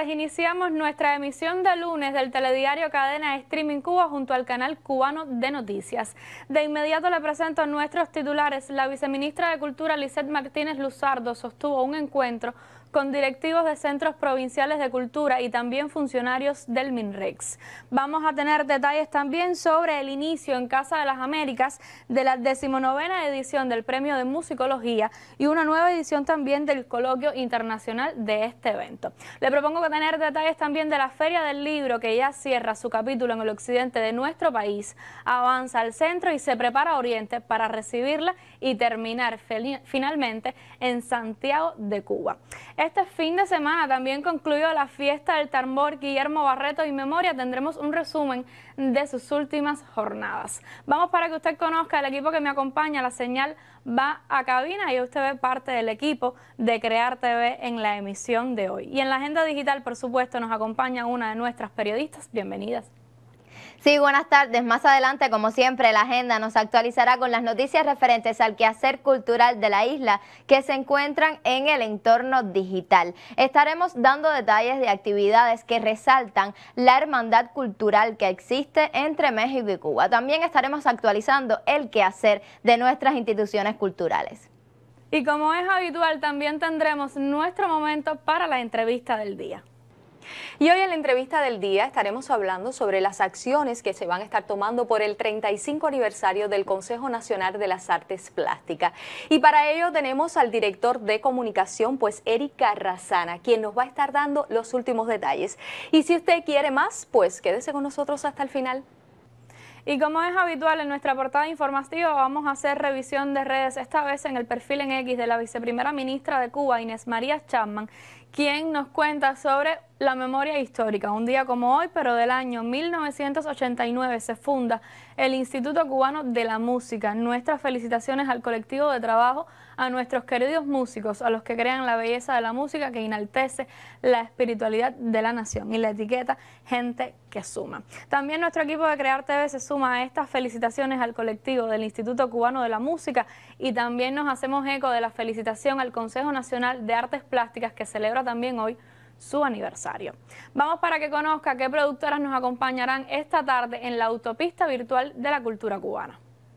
tardes. Iniciamos nuestra emisión de lunes del telediario Cadena Streaming Cuba junto al canal cubano de noticias. De inmediato le presento a nuestros titulares. La viceministra de Cultura, Lisette Martínez Luzardo, sostuvo un encuentro con directivos de centros provinciales de cultura y también funcionarios del MINREX. Vamos a tener detalles también sobre el inicio en Casa de las Américas de la 19ª edición del Premio de Musicología y una nueva edición también del Coloquio Internacional de este evento. Le propongo tener detalles también de la Feria del Libro, que ya cierra su capítulo en el occidente de nuestro país, avanza al centro y se prepara a Oriente para recibirla y terminar finalmente en Santiago de Cuba. Este fin de semana también concluyó la fiesta del tambor Guillermo Barreto y Memoria. Tendremos un resumen de sus últimas jornadas. Vamos para que usted conozca el equipo que me acompaña. La señal va a cabina y usted ve parte del equipo de Crear TV en la emisión de hoy. Y en la agenda digital, por supuesto, nos acompaña una de nuestras periodistas. Bienvenidas. Sí, buenas tardes. Más adelante, como siempre, la agenda nos actualizará con las noticias referentes al quehacer cultural de la isla que se encuentran en el entorno digital. Estaremos dando detalles de actividades que resaltan la hermandad cultural que existe entre México y Cuba. También estaremos actualizando el quehacer de nuestras instituciones culturales. Y como es habitual, también tendremos nuestro momento para la entrevista del día. Y hoy en la entrevista del día estaremos hablando sobre las acciones que se van a estar tomando por el 35 aniversario del Consejo Nacional de las Artes Plásticas. Y para ello tenemos al director de comunicación, pues Eric Carrasana, quien nos va a estar dando los últimos detalles. Y si usted quiere más, pues quédese con nosotros hasta el final. Y como es habitual en nuestra portada informativa, vamos a hacer revisión de redes, esta vez en el perfil en X de la viceprimera ministra de Cuba, Inés María Chapman, quien nos cuenta sobre la memoria histórica. Un día como hoy, pero del año 1989, se funda el Instituto Cubano de la Música. Nuestras felicitaciones al colectivo de trabajo, a nuestros queridos músicos, a los que crean la belleza de la música que enaltece la espiritualidad de la nación, y la etiqueta Gente que Suma. También nuestro equipo de Crear TV se suma a estas felicitaciones al colectivo del Instituto Cubano de la Música, y también nos hacemos eco de la felicitación al Consejo Nacional de Artes Plásticas, que celebra también hoy su aniversario. Vamos para que conozca qué productoras nos acompañarán esta tarde en la autopista virtual de la cultura cubana.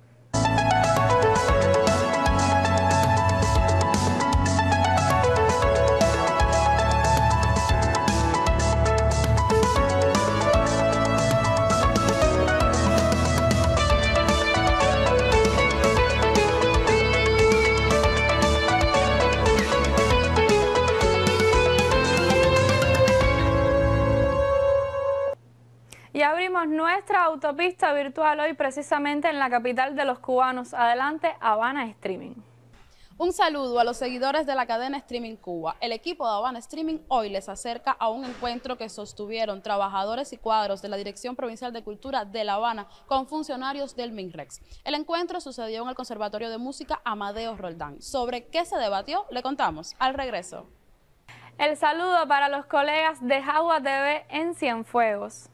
Y abrimos nuestra autopista virtual hoy precisamente en la capital de los cubanos. Adelante, Habana Streaming. Un saludo a los seguidores de la cadena Streaming Cuba. El equipo de Habana Streaming hoy les acerca a un encuentro que sostuvieron trabajadores y cuadros de la Dirección Provincial de Cultura de La Habana con funcionarios del MINREX. El encuentro sucedió en el Conservatorio de Música Amadeo Roldán. ¿Sobre qué se debatió? Le contamos al regreso. El saludo para los colegas de Jagua TV en Cienfuegos.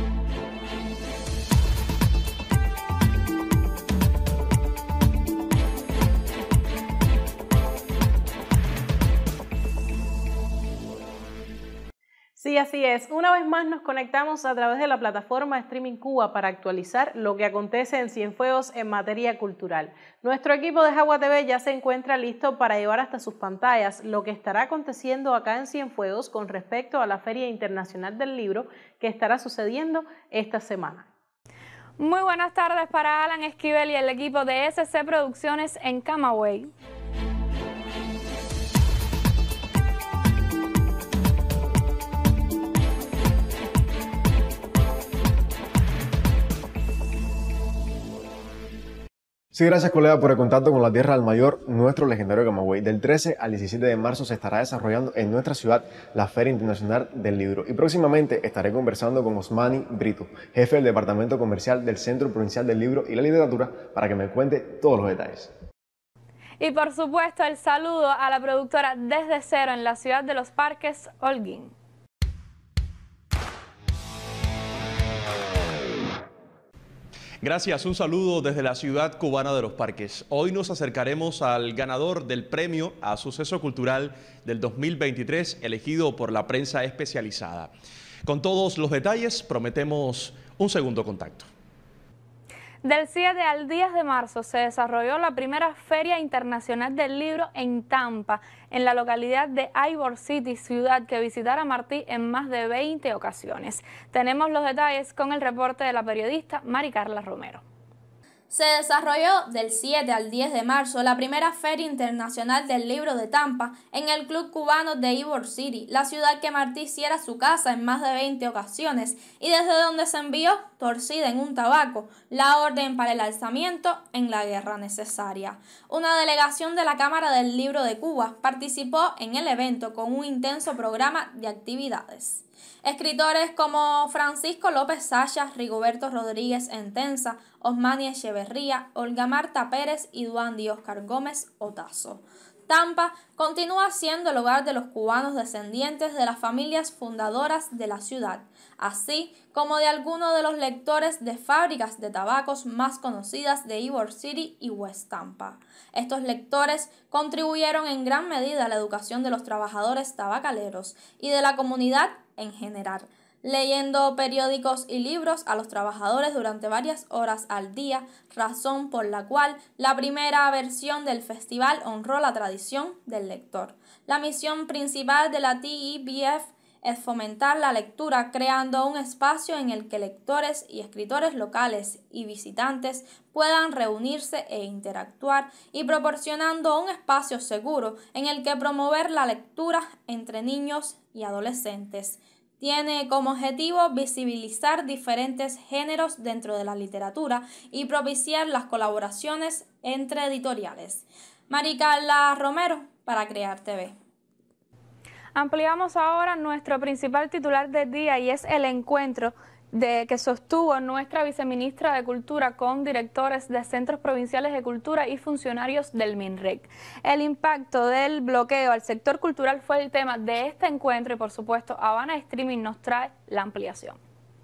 Sí, así es. Una vez más nos conectamos a través de la plataforma Streaming Cuba para actualizar lo que acontece en Cienfuegos en materia cultural. Nuestro equipo de Jagua TV ya se encuentra listo para llevar hasta sus pantallas lo que estará aconteciendo acá en Cienfuegos con respecto a la Feria Internacional del Libro que estará sucediendo esta semana. Muy buenas tardes para Alan Esquivel y el equipo de SC Producciones en Camagüey. Sí, gracias colega por el contacto con la Tierra del Mayor, nuestro legendario Camagüey. Del 13 al 17 de marzo se estará desarrollando en nuestra ciudad la Feria Internacional del Libro. Y próximamente estaré conversando con Osmani Brito, jefe del Departamento Comercial del Centro Provincial del Libro y la Literatura, para que me cuente todos los detalles. Y por supuesto el saludo a la productora Desde Cero en la ciudad de Los Parques, Holguín. Gracias, un saludo desde la ciudad cubana de Los Parques. Hoy nos acercaremos al ganador del premio a Suceso Cultural del 2023, elegido por la prensa especializada. Con todos los detalles, prometemos un segundo contacto. Del 7 al 10 de marzo se desarrolló la primera Feria Internacional del Libro en Tampa, en la localidad de Ybor City, ciudad que visitara Martí en más de 20 ocasiones. Tenemos los detalles con el reporte de la periodista Mari Carla Romero. Se desarrolló del 7 al 10 de marzo la primera Feria Internacional del Libro de Tampa en el Club Cubano de Ybor City, la ciudad que Martí hiciera su casa en más de 20 ocasiones y desde donde se envió, torcida en un tabaco, la orden para el alzamiento en la guerra necesaria. Una delegación de la Cámara del Libro de Cuba participó en el evento con un intenso programa de actividades. Escritores como Francisco López Sacha, Rigoberto Rodríguez Entenza, Osmani Echeverría, Olga Marta Pérez y Duandi Oscar Gómez Otazo. Tampa continúa siendo el hogar de los cubanos descendientes de las familias fundadoras de la ciudad, así como de algunos de los lectores de fábricas de tabacos más conocidas de Ybor City y West Tampa. Estos lectores contribuyeron en gran medida a la educación de los trabajadores tabacaleros y de la comunidad en general, leyendo periódicos y libros a los trabajadores durante varias horas al día, razón por la cual la primera versión del festival honró la tradición del lector. La misión principal de la TEBF es fomentar la lectura, creando un espacio en el que lectores y escritores locales y visitantes puedan reunirse e interactuar y proporcionando un espacio seguro en el que promover la lectura entre niños y adolescentes. Tiene como objetivo visibilizar diferentes géneros dentro de la literatura y propiciar las colaboraciones entre editoriales. Mari Carla Romero para Crear TV. Ampliamos ahora nuestro principal titular del día y es el encuentro que sostuvo nuestra viceministra de Cultura con directores de centros provinciales de cultura y funcionarios del MINREC. El impacto del bloqueo al sector cultural fue el tema de este encuentro y por supuesto Habana Streaming nos trae la ampliación.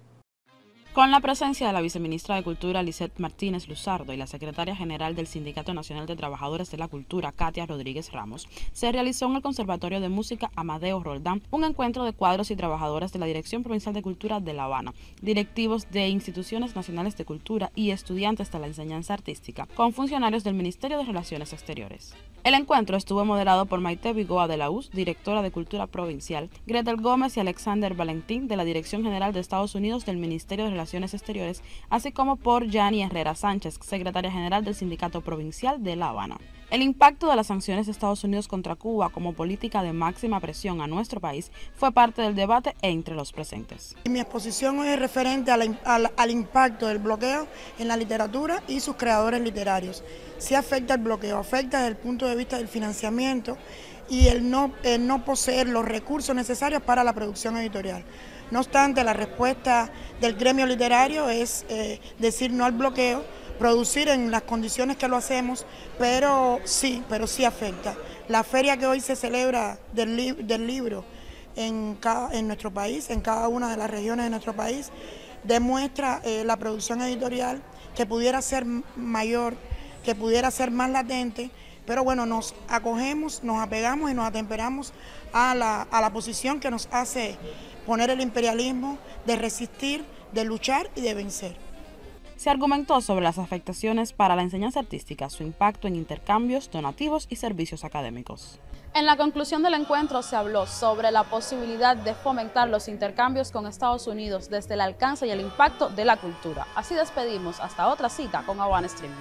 Con la presencia de la viceministra de Cultura, Lisette Martínez Luzardo, y la secretaria general del Sindicato Nacional de Trabajadores de la Cultura, Katia Rodríguez Ramos, se realizó en el Conservatorio de Música Amadeo Roldán un encuentro de cuadros y trabajadoras de la Dirección Provincial de Cultura de La Habana, directivos de instituciones nacionales de cultura y estudiantes de la enseñanza artística, con funcionarios del Ministerio de Relaciones Exteriores. El encuentro estuvo moderado por Maite Vigoa de la US, directora de Cultura Provincial, Gretel Gómez y Alexander Valentín de la Dirección General de Estados Unidos del Ministerio de Relaciones Exteriores, así como por Yani Herrera Sánchez, secretaria general del Sindicato Provincial de La Habana. El impacto de las sanciones de Estados Unidos contra Cuba como política de máxima presión a nuestro país fue parte del debate entre los presentes. Mi exposición hoy es referente al impacto del bloqueo en la literatura y sus creadores literarios. Sí afecta el bloqueo, afecta desde el punto de vista del financiamiento y el no poseer los recursos necesarios para la producción editorial. No obstante, la respuesta del gremio literario es decir no al bloqueo, producir en las condiciones que lo hacemos, pero sí afecta. La feria que hoy se celebra del libro en nuestro país, en cada una de las regiones de nuestro país, demuestra la producción editorial que pudiera ser mayor, que pudiera ser más latente, pero bueno, nos acogemos, nos apegamos y nos atemperamos a la posición que nos hace poner el imperialismo, de resistir, de luchar y de vencer. Se argumentó sobre las afectaciones para la enseñanza artística, su impacto en intercambios, donativos y servicios académicos. En la conclusión del encuentro se habló sobre la posibilidad de fomentar los intercambios con Estados Unidos desde el alcance y el impacto de la cultura. Así despedimos hasta otra cita con Habana Streaming.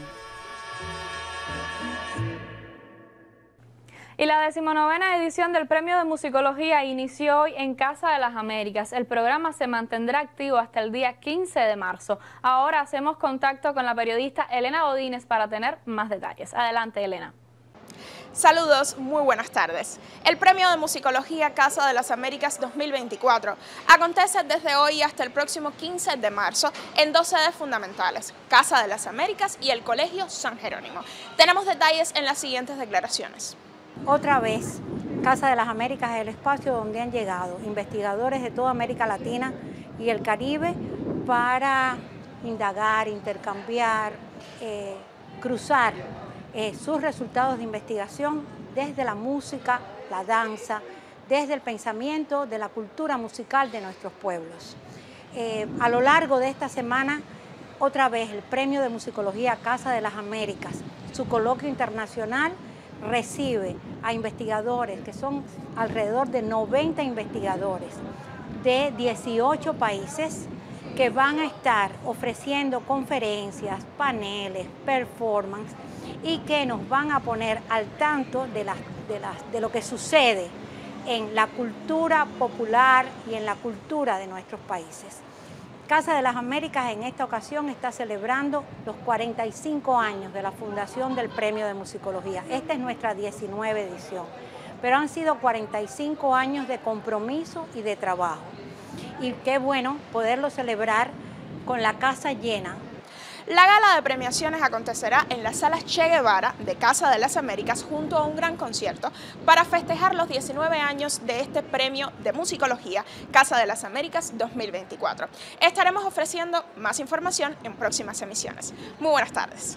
Y la 19ª edición del Premio de Musicología inició hoy en Casa de las Américas. El programa se mantendrá activo hasta el día 15 de marzo. Ahora hacemos contacto con la periodista Elena Godínez para tener más detalles. Adelante, Elena. Saludos, muy buenas tardes. El Premio de Musicología Casa de las Américas 2024 acontece desde hoy hasta el próximo 15 de marzo en dos sedes fundamentales, Casa de las Américas y el Colegio San Jerónimo. Tenemos detalles en las siguientes declaraciones. Otra vez, Casa de las Américas es el espacio donde han llegado investigadores de toda América Latina y el Caribe para indagar, intercambiar, cruzar sus resultados de investigación desde la música, la danza, desde el pensamiento de la cultura musical de nuestros pueblos. A lo largo de esta semana, otra vez el Premio de Musicología Casa de las Américas, su coloquio internacional, recibe a investigadores, que son alrededor de 90 investigadores de 18 países, que van a estar ofreciendo conferencias, paneles, performance, y que nos van a poner al tanto de lo que sucede en la cultura popular y en la cultura de nuestros países. Casa de las Américas en esta ocasión está celebrando los 45 años de la fundación del Premio de Musicología. Esta es nuestra 19 edición, pero han sido 45 años de compromiso y de trabajo. Y qué bueno poderlo celebrar con la casa llena. La gala de premiaciones acontecerá en la Sala Che Guevara de Casa de las Américas junto a un gran concierto para festejar los 19 años de este Premio de Musicología Casa de las Américas 2024. Estaremos ofreciendo más información en próximas emisiones. Muy buenas tardes.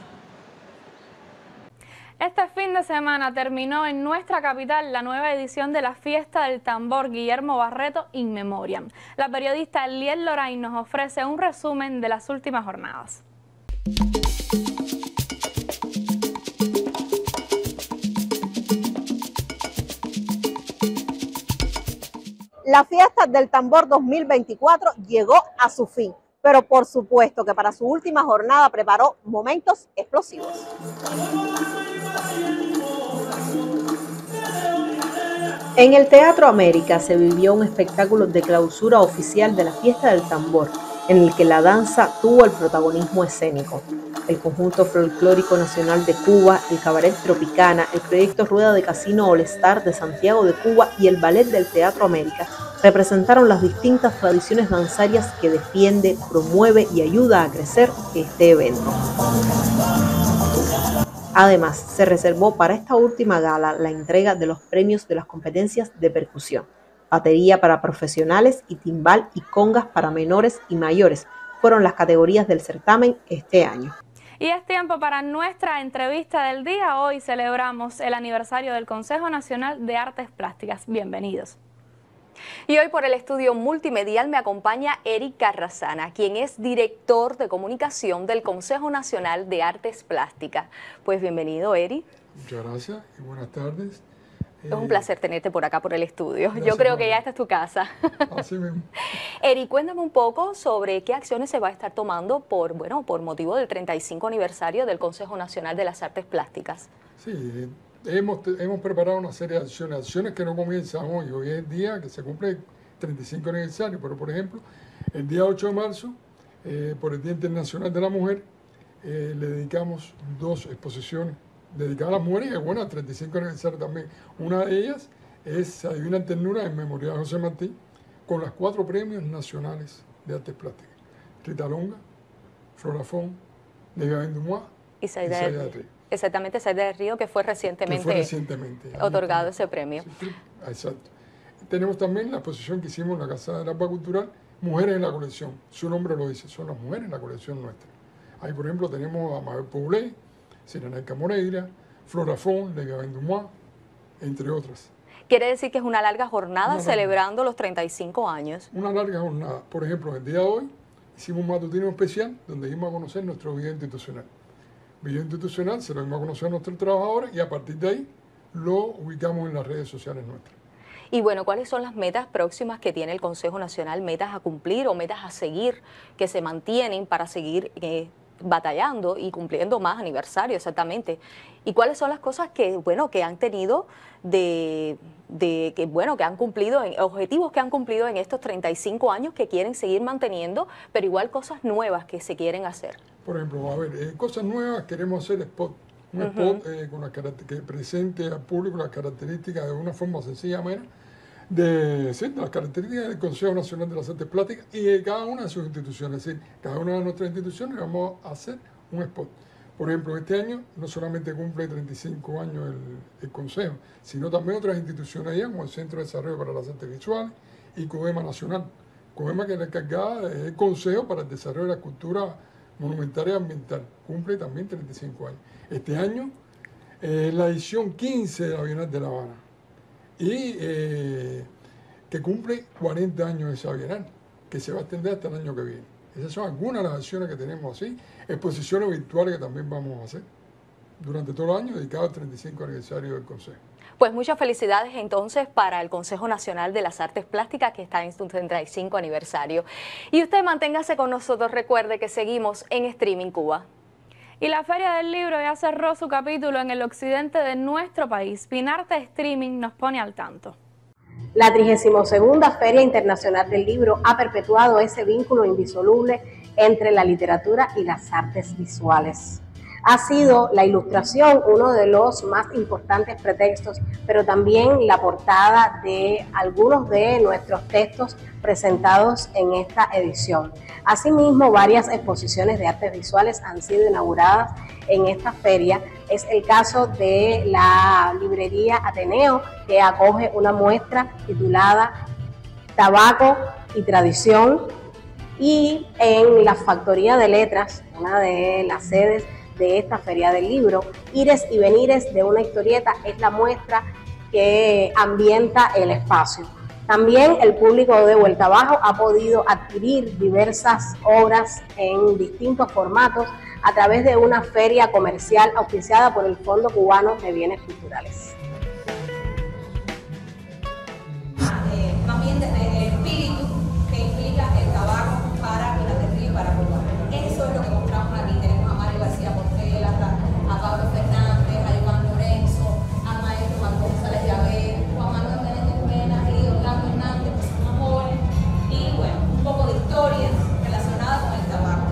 Este fin de semana terminó en nuestra capital la nueva edición de la Fiesta del Tambor Guillermo Barreto In Memoriam. La periodista Liel Lorain nos ofrece un resumen de las últimas jornadas. La Fiesta del Tambor 2024 llegó a su fin, pero por supuesto que para su última jornada preparó momentos explosivos. En el Teatro América se vivió un espectáculo de clausura oficial de la Fiesta del Tambor, en el que la danza tuvo el protagonismo escénico. El Conjunto Folclórico Nacional de Cuba, el Cabaret Tropicana, el Proyecto Rueda de Casino All Star de Santiago de Cuba y el Ballet del Teatro América representaron las distintas tradiciones danzarias que defiende, promueve y ayuda a crecer este evento. Además, se reservó para esta última gala la entrega de los premios de las competencias de percusión, batería para profesionales y timbal y congas para menores y mayores. Fueron las categorías del certamen este año. Y es tiempo para nuestra entrevista del día. Hoy celebramos el aniversario del Consejo Nacional de Artes Plásticas. Bienvenidos. Y hoy por el estudio multimedial me acompaña Eric Carrasana, quien es director de comunicación del Consejo Nacional de Artes Plásticas. Pues bienvenido, Eric. Muchas gracias y buenas tardes. Es un placer tenerte por acá, por el estudio. Yo creo que ya esta es tu casa. Así mismo. Eric, cuéntame un poco sobre qué acciones se va a estar tomando por motivo del 35 aniversario del Consejo Nacional de las Artes Plásticas. Sí, hemos preparado una serie de acciones que no comienzan hoy. Hoy es el día que se cumple el 35 aniversario, pero por ejemplo, el día 8 de marzo, por el Día Internacional de la Mujer, le dedicamos 2 exposiciones dedicadas a las mujeres y bueno, al 35 aniversario también. Una de ellas es Adivina Ternura en memoria de José Martí, con los 4 premios nacionales de artes plásticas. Rita Longa, Flora Fon, Nevia Bendumois y Saida del Río. Exactamente, Saida del Río, que fue recientemente otorgado ese premio. Sí, exacto. Tenemos también la exposición que hicimos en la Casa del Agua Cultural, Mujeres en la Colección. Su nombre lo dice, son las mujeres en la colección nuestra. Ahí, por ejemplo, tenemos a Mabel Poulé, Sirenaica Moreira, Flora Fon, Nevia Bendumois, entre otras. Quiere decir que es una larga jornada celebrando los 35 años. Una larga jornada. Por ejemplo, el día de hoy hicimos un matutino especial donde dimos a conocer nuestro video institucional. Video institucional se lo dimos a conocer a nuestros trabajadores y a partir de ahí lo ubicamos en las redes sociales nuestras. Y bueno, ¿cuáles son las metas próximas que tiene el Consejo Nacional? ¿Metas a cumplir o metas a seguir que se mantienen para seguir batallando y cumpliendo más aniversarios exactamente? ¿Y cuáles son las cosas que han tenido que han cumplido, objetivos que han cumplido en estos 35 años que quieren seguir manteniendo, pero igual cosas nuevas que se quieren hacer? Por ejemplo, a ver, cosas nuevas, queremos hacer spot. Un spot que presente al público las características de una forma sencilla, amena, de las características del Consejo Nacional de las Artes Plásticas y de cada una de sus instituciones. Es decir, cada una de nuestras instituciones vamos a hacer un spot. Por ejemplo, este año no solamente cumple 35 años el Consejo, sino también otras instituciones allá, como el Centro de Desarrollo para las Artes Visuales y CODEMA Nacional, COEMA, que es la encargada del Consejo para el Desarrollo de la Cultura Monumental y Ambiental. Cumple también 35 años. Este año es la edición 15 de la Bienal de La Habana y que cumple 40 años de esa Bienal, que se va a extender hasta el año que viene. Esas son algunas de las acciones que tenemos así, exposiciones virtuales que también vamos a hacer durante todo el año dedicado al 35 aniversario del Consejo. Pues muchas felicidades entonces para el Consejo Nacional de las Artes Plásticas, que está en su 35 aniversario. Y usted manténgase con nosotros, recuerde que seguimos en Streaming Cuba. Y la Feria del Libro ya cerró su capítulo en el occidente de nuestro país. Pinarte Streaming nos pone al tanto. La 32ª Feria Internacional del Libro ha perpetuado ese vínculo indisoluble entre la literatura y las artes visuales. Ha sido la ilustración uno de los más importantes pretextos, pero también la portada de algunos de nuestros textos presentados en esta edición. Asimismo, varias exposiciones de artes visuales han sido inauguradas en esta feria. Es el caso de la librería Ateneo, que acoge una muestra titulada Tabaco y Tradición, y en la Factoría de Letras, una de las sedes de esta Feria del Libro, Ires y Venires de una historieta es la muestra que ambienta el espacio. También el público de Vuelta Abajo ha podido adquirir diversas obras en distintos formatos a través de una feria comercial auspiciada por el Fondo Cubano de Bienes Culturales. También desde el espíritu que implica el tabaco para piratería y para Cuba. Eso es lo que mostramos aquí. Tenemos a Mario García Portela, a Pablo Fernández, a Iván Lorenzo, al maestro Juan González Llaver, Juan Manuel Menéndez Mena y Orlando Hernández, que son más jóvenes, y bueno, un poco de historia relacionada con el tabaco.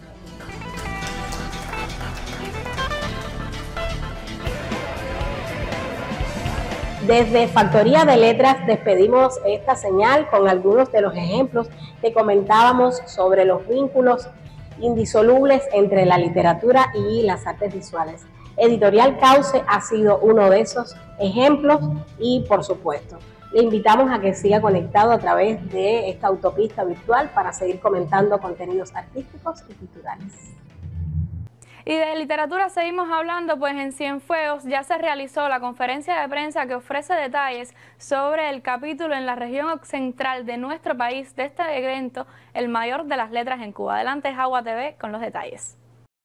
Desde Factoría de Letras despedimos esta señal con algunos de los ejemplos que comentábamos sobre los vínculos indisolubles entre la literatura y las artes visuales. Editorial Cauce ha sido uno de esos ejemplos y, por supuesto, le invitamos a que siga conectado a través de esta autopista virtual para seguir comentando contenidos artísticos y culturales. Y de literatura seguimos hablando, pues en Cienfuegos ya se realizó la conferencia de prensa que ofrece detalles sobre el capítulo en la región central de nuestro país de este evento, el mayor de las letras en Cuba. Adelante, Jagua TV con los detalles.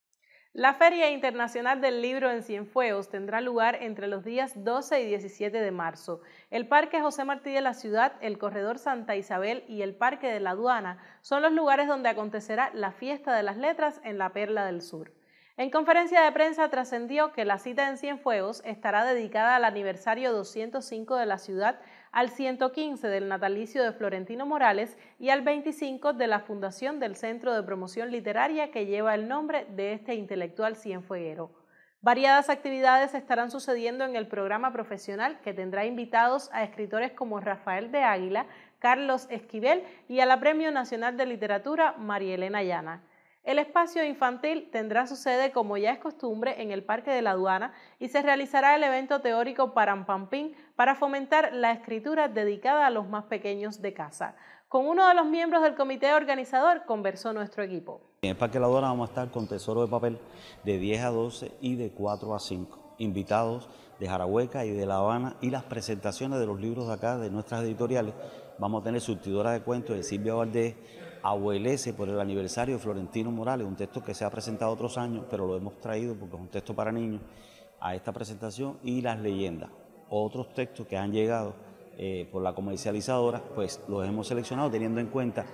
La Feria Internacional del Libro en Cienfuegos tendrá lugar entre los días 12 y 17 de marzo. El Parque José Martí de la Ciudad, el Corredor Santa Isabel y el Parque de la Aduana son los lugares donde acontecerá la Fiesta de las Letras en la Perla del Sur. En conferencia de prensa trascendió que la cita en Cienfuegos estará dedicada al aniversario 205 de la ciudad, al 115 del natalicio de Florentino Morales y al 25 de la fundación del Centro de Promoción Literaria que lleva el nombre de este intelectual cienfueguero. Variadas actividades estarán sucediendo en el programa profesional que tendrá invitados a escritores como Rafael de Águila, Carlos Esquivel y a la Premio Nacional de Literatura María Elena Llana. El espacio infantil tendrá su sede, como ya es costumbre, en el Parque de la Aduana y se realizará el evento teórico Parampampín para fomentar la escritura dedicada a los más pequeños de casa. Con uno de los miembros del comité organizador conversó nuestro equipo. En el Parque de la Aduana vamos a estar con Tesoro de Papel de 10 a 12 y de 4 a 5. Invitados de Jarahueca y de La Habana y las presentaciones de los libros de acá, de nuestras editoriales. Vamos a tener Surtidora de Cuentos de Silvia Valdés, Abuelece por el aniversario de Florentino Morales, un texto que se ha presentado otros años, pero lo hemos traído porque es un texto para niños a esta presentación, y Las Leyendas, otros textos que han llegado por la comercializadora, pues los hemos seleccionado teniendo en cuenta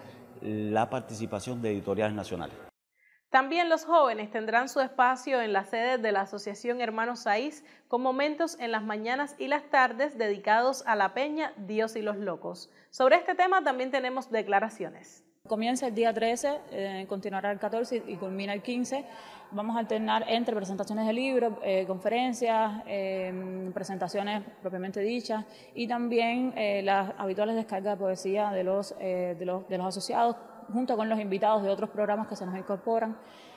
la participación de editoriales nacionales. También los jóvenes tendrán su espacio en la sede de la Asociación Hermanos Saiz, con momentos en las mañanas y las tardes dedicados a la peña Dios y los Locos. Sobre este tema también tenemos declaraciones. Comienza el día 13, continuará el 14 y culmina el 15. Vamos a alternar entre presentaciones de libros, conferencias, presentaciones propiamente dichas y también las habituales descargas de poesía de los asociados, junto con los invitados de otros programas que se nos incorporan.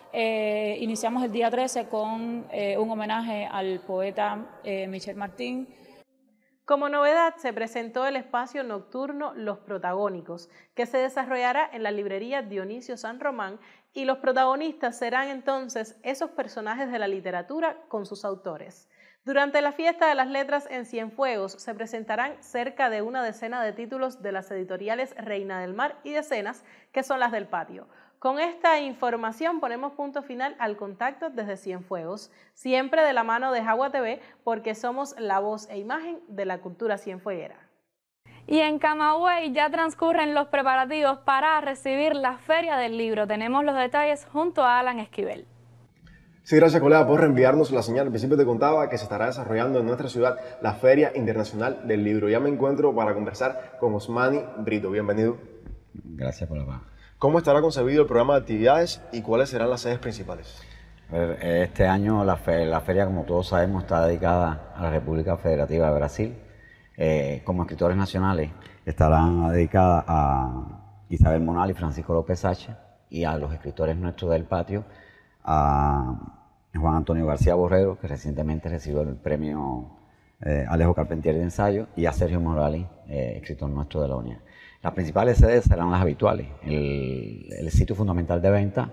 Iniciamos el día 13 con un homenaje al poeta Michel Martín. Como novedad, se presentó el espacio nocturno Los Protagónicos, que se desarrollará en la librería Dionisio San Román, y los protagonistas serán entonces esos personajes de la literatura con sus autores. Durante la Fiesta de las Letras en Cienfuegos se presentarán cerca de una decena de títulos de las editoriales Reina del Mar y Decenas, que son las del patio. Con esta información ponemos punto final al contacto desde Cienfuegos, siempre de la mano de Jagua TV, porque somos la voz e imagen de la cultura cienfueguera. Y en Camagüey ya transcurren los preparativos para recibir la Feria del Libro. Tenemos los detalles junto a Alan Esquivel. Sí, gracias colega por reenviarnos la señal. Al principio te contaba que se estará desarrollando en nuestra ciudad la Feria Internacional del Libro. Ya me encuentro para conversar con Osmani Brito. Bienvenido. Gracias por la paz. ¿Cómo estará concebido el programa de actividades y cuáles serán las sedes principales? Este año la feria, como todos sabemos, está dedicada a la República Federativa de Brasil. Como escritores nacionales estarán dedicadas a Isabel Monal y Francisco López Sacha, y a los escritores nuestros del patio, a Juan Antonio García Borrero, que recientemente recibió el premio Alejo Carpentier de ensayo, y a Sergio Morales, escritor nuestro de la UNIA. Las principales sedes serán las habituales. El sitio fundamental de venta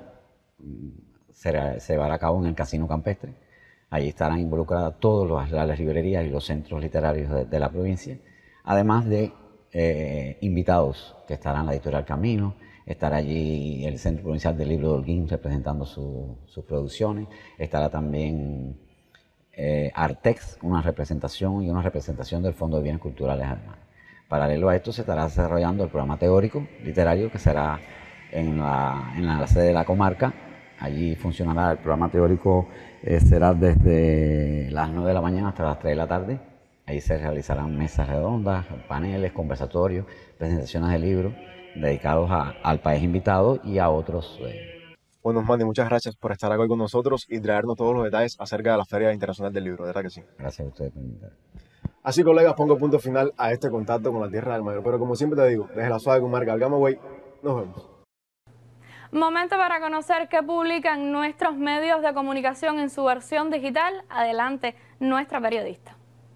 se llevará a cabo en el Casino Campestre. Allí estarán involucradas todas las librerías y los centros literarios de la provincia, además de invitados que estarán la editorial Camino, estará allí el Centro Provincial del Libro de Holguín representando sus producciones, estará también Artex, una representación del Fondo de Bienes Culturales además. Paralelo a esto se estará desarrollando el programa teórico literario, que será en la sede de la comarca. Allí funcionará el programa teórico, será desde las 9 de la mañana hasta las 3 de la tarde. Allí se realizarán mesas redondas, paneles, conversatorios, presentaciones de libros dedicados al país invitado y a otros. Bueno, Osmani, muchas gracias por estar aquí con nosotros y traernos todos los detalles acerca de la Feria Internacional del Libro, de verdad que sí. Gracias a ustedes por invitarme. Así, colegas, pongo punto final a este contacto con la Tierra del Mayor. Pero como siempre te digo, desde la suave comarca del Camagüey, nos vemos. Momento para conocer qué publican nuestros medios de comunicación en su versión digital. Adelante, nuestra periodista.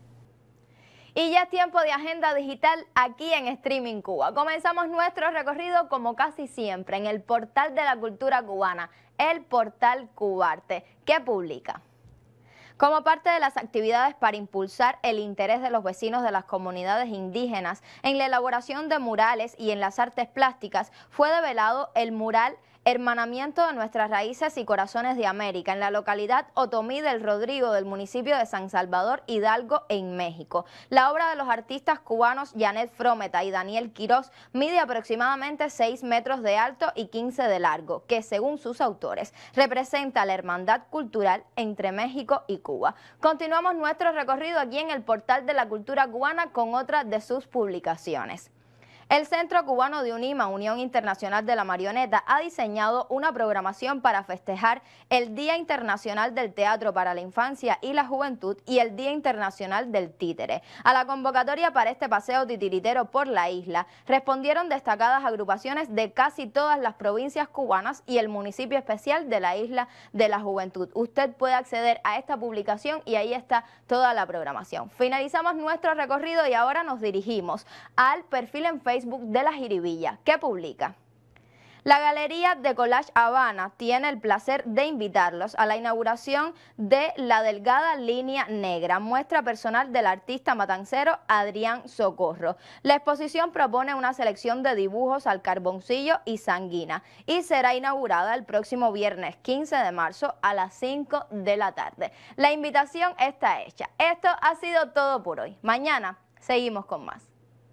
Y ya es tiempo de agenda digital aquí en Streaming Cuba. Comenzamos nuestro recorrido como casi siempre en el portal de la cultura cubana, el portal Cubarte. ¿Qué publica? Como parte de las actividades para impulsar el interés de los vecinos de las comunidades indígenas en la elaboración de murales y en las artes plásticas, fue develado el mural Hermanamiento de nuestras raíces y corazones de América en la localidad Otomí del Rodrigo del municipio de San Salvador, Hidalgo, en México. La obra de los artistas cubanos Janet Frometa y Daniel Quirós mide aproximadamente 6 metros de alto y 15 de largo, que según sus autores representa la hermandad cultural entre México y Cuba. Continuamos nuestro recorrido aquí en el portal de la cultura cubana con otra de sus publicaciones. El Centro Cubano de UNIMA, Unión Internacional de la Marioneta, ha diseñado una programación para festejar el Día Internacional del Teatro para la Infancia y la Juventud y el Día Internacional del Títere. A la convocatoria para este paseo titiritero por la isla respondieron destacadas agrupaciones de casi todas las provincias cubanas y el municipio especial de la Isla de la Juventud. Usted puede acceder a esta publicación y ahí está toda la programación. Finalizamos nuestro recorrido y ahora nos dirigimos al perfil en Facebook de La Jiribilla, que publica: la Galería de Collage Habana tiene el placer de invitarlos a la inauguración de La Delgada Línea Negra, muestra personal del artista matancero Adrián Socorro. La exposición propone una selección de dibujos al carboncillo y sanguina y será inaugurada el próximo viernes 15 de marzo a las 5 de la tarde. La invitación está hecha. Esto ha sido todo por hoy. Mañana seguimos con más.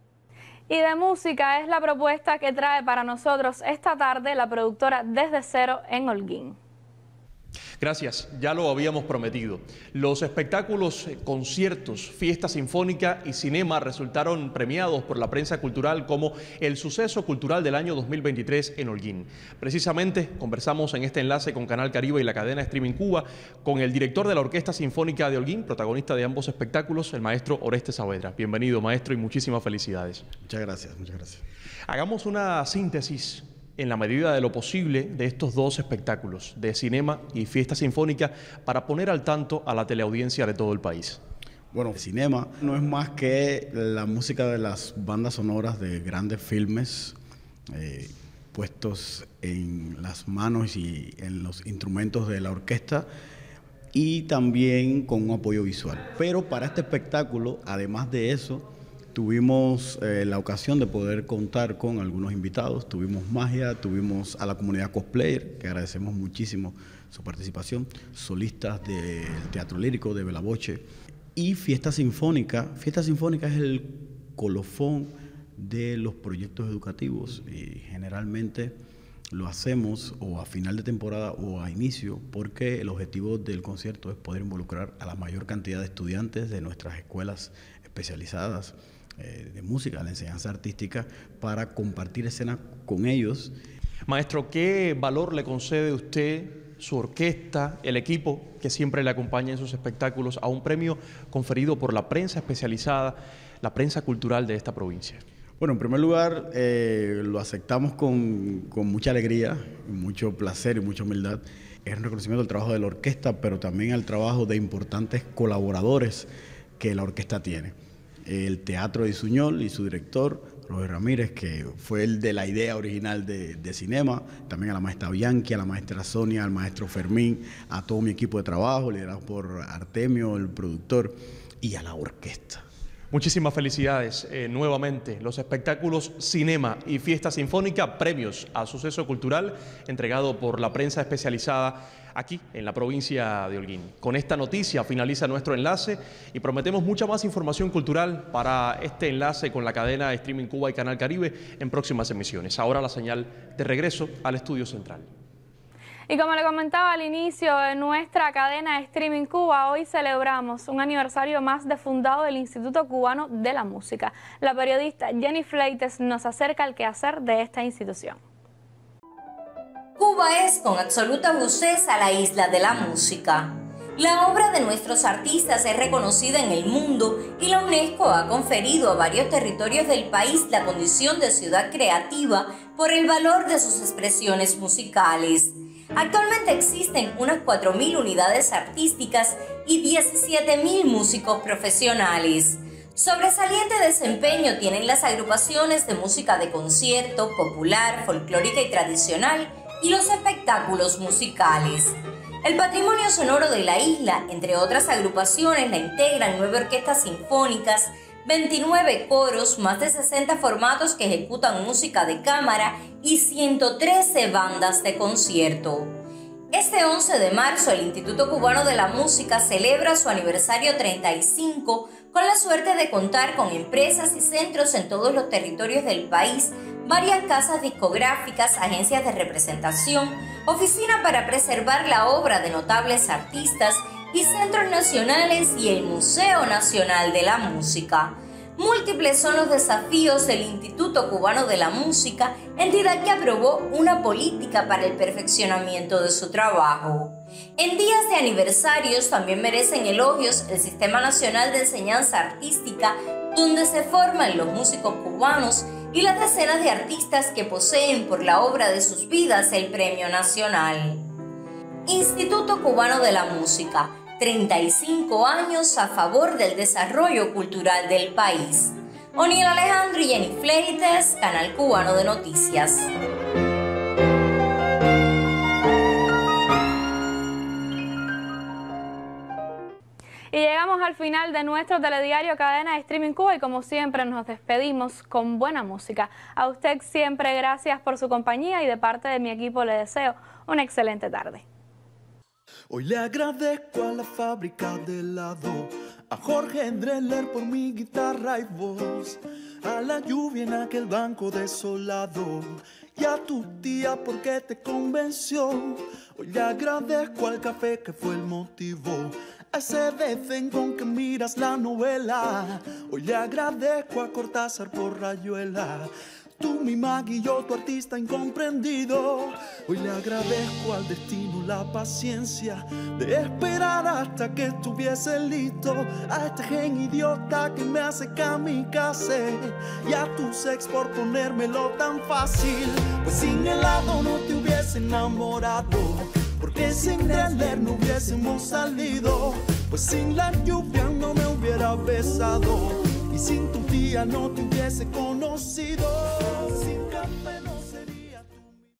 Y de música es la propuesta que trae para nosotros esta tarde la productora Desde Cero en Holguín. Gracias, ya lo habíamos prometido. Los espectáculos, conciertos, fiesta sinfónica y cinema resultaron premiados por la prensa cultural como el suceso cultural del año 2023 en Holguín. Precisamente conversamos en este enlace con Canal Caribe y la cadena Streaming Cuba con el director de la Orquesta Sinfónica de Holguín, protagonista de ambos espectáculos, el maestro Oreste Saavedra. Bienvenido, maestro, y muchísimas felicidades. Muchas gracias, muchas gracias. Hagamos una síntesis en la medida de lo posible de estos dos espectáculos, de cinema y fiesta sinfónica, para poner al tanto a la teleaudiencia de todo el país. Bueno, Cinema no es más que la música de las bandas sonoras de grandes filmes puestos en las manos y en los instrumentos de la orquesta y también con un apoyo visual. Pero para este espectáculo, además de eso, tuvimos la ocasión de poder contar con algunos invitados. Tuvimos magia, tuvimos a la comunidad cosplayer, que agradecemos muchísimo su participación, solistas del Teatro Lírico de Bella Voce y Fiesta Sinfónica. Fiesta Sinfónica es el colofón de los proyectos educativos y generalmente lo hacemos o a final de temporada o a inicio, porque el objetivo del concierto es poder involucrar a la mayor cantidad de estudiantes de nuestras escuelas especializadas de música, de enseñanza artística, para compartir escena con ellos. Maestro, ¿qué valor le concede usted, su orquesta, el equipo que siempre le acompaña en sus espectáculos a un premio conferido por la prensa especializada, la prensa cultural de esta provincia? Bueno, en primer lugar, lo aceptamos con mucha alegría, mucho placer y mucha humildad. Es un reconocimiento al trabajo de la orquesta, pero también al trabajo de importantes colaboradores que la orquesta tiene. El Teatro de Isuñol y su director, Roger Ramírez, que fue el de la idea original de Cinema, también a la maestra Bianchi, a la maestra Sonia, al maestro Fermín, a todo mi equipo de trabajo, liderado por Artemio, el productor, y a la orquesta. Muchísimas felicidades nuevamente. Los espectáculos Cinema y Fiesta Sinfónica, premios a suceso cultural entregado por la prensa especializada aquí en la provincia de Holguín. Con esta noticia finaliza nuestro enlace y prometemos mucha más información cultural para este enlace con la cadena Streaming Cuba y Canal Caribe en próximas emisiones. Ahora la señal de regreso al estudio central. Y como le comentaba al inicio de nuestra cadena de Streaming Cuba, hoy celebramos un aniversario más de fundado del Instituto Cubano de la Música. La periodista Jenny Fleites nos acerca al quehacer de esta institución. Cuba es con absoluta justeza la isla de la música. La obra de nuestros artistas es reconocida en el mundo y la UNESCO ha conferido a varios territorios del país la condición de ciudad creativa por el valor de sus expresiones musicales. Actualmente existen unas 4.000 unidades artísticas y 17.000 músicos profesionales. Sobresaliente desempeño tienen las agrupaciones de música de concierto, popular, folclórica y tradicional y los espectáculos musicales. El patrimonio sonoro de la isla, entre otras agrupaciones, la integran 9 orquestas sinfónicas, 29 coros, más de 60 formatos que ejecutan música de cámara y 113 bandas de concierto. Este 11 de marzo el Instituto Cubano de la Música celebra su aniversario 35 con la suerte de contar con empresas y centros en todos los territorios del país, varias casas discográficas, agencias de representación, oficina para preservar la obra de notables artistas y centros nacionales y el Museo Nacional de la Música. Múltiples son los desafíos del Instituto Cubano de la Música, entidad que aprobó una política para el perfeccionamiento de su trabajo. En días de aniversarios también merecen elogios el Sistema Nacional de Enseñanza Artística, donde se forman los músicos cubanos y las decenas de artistas que poseen por la obra de sus vidas el Premio Nacional. Instituto Cubano de la Música, 35 años a favor del desarrollo cultural del país. Oniel Alejandro y Jenny Fleites, Canal Cubano de Noticias. Y llegamos al final de nuestro telediario Cadena de Streaming Cuba y como siempre nos despedimos con buena música. A usted siempre gracias por su compañía y de parte de mi equipo le deseo una excelente tarde. Hoy le agradezco a la fábrica de helado, a Jorge Dreller por mi guitarra y voz, a la lluvia en aquel banco desolado y a tu tía porque te convenció. Hoy le agradezco al café que fue el motivo, a ese desdén con que miras la novela. Hoy le agradezco a Cortázar por Rayuela, tú mi Maggie y yo tu artista incomprendido. Hoy le agradezco al destino la paciencia de esperar hasta que estuviese listo, a este gen idiota que me hace kamikaze y a tu sex por ponérmelo tan fácil. Pues sin helado no te hubiese enamorado, porque sin leer no hubiésemos salido. pues sin la lluvia no me hubiera besado y sin tu tía no te hubiese conocido.